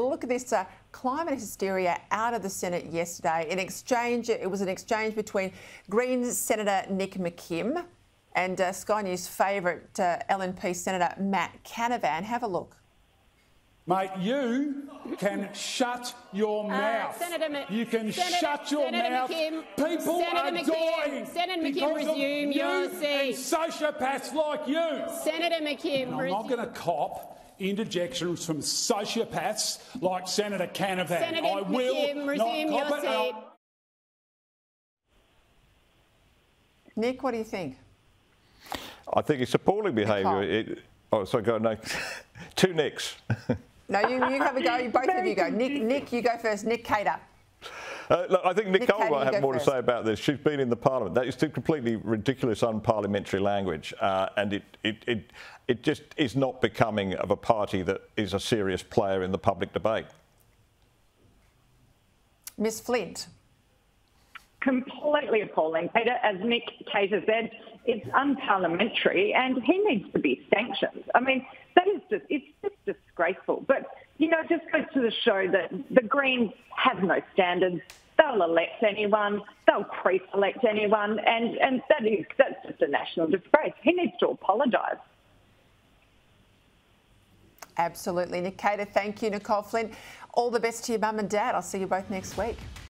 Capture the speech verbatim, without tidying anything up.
Well, look at this uh, climate hysteria out of the Senate yesterday. In exchange, it was an exchange between Greens Senator Nick McKim and uh, Sky News favourite uh, L N P Senator Matt Canavan. Have a look. Mate, you can shut your Uh, mouth. Senator Ma- you can Senator, shut your Senator mouth. McKim, People Senator are McKim, dying Senator McKim, because resume of your you seat. and sociopaths like you. Senator McKim, And I'm resume. not going to cop interjections from sociopaths like Senator Canavan. Senator I will McKim, resume not your cop it. seat. Nick, what do you think? I think it's appalling behaviour. It, oh, sorry, go no. Two Nicks. No, you, you have a go. Both of you go. Nick, Nick, you go first. Nick Cater. Uh, look, I think Nicolle Nick, might have more first. to say about this. She's been in the Parliament. That is completely ridiculous, unparliamentary language, uh, and it, it, it, it just is not becoming of a party that is a serious player in the public debate. Miss Flint. Completely appalling, Peter. As Nick Cater said, it's unparliamentary and he needs to be sanctioned. I mean, that is just, it's just disgraceful. But, you know, it just goes to the show that the Greens have no standards. They'll elect anyone, they'll pre-select anyone, and, and that is, that's just a national disgrace. He needs to apologise. Absolutely. Nick Cater, thank you. Nicolle Flint, all the best to your mum and dad. I'll see you both next week.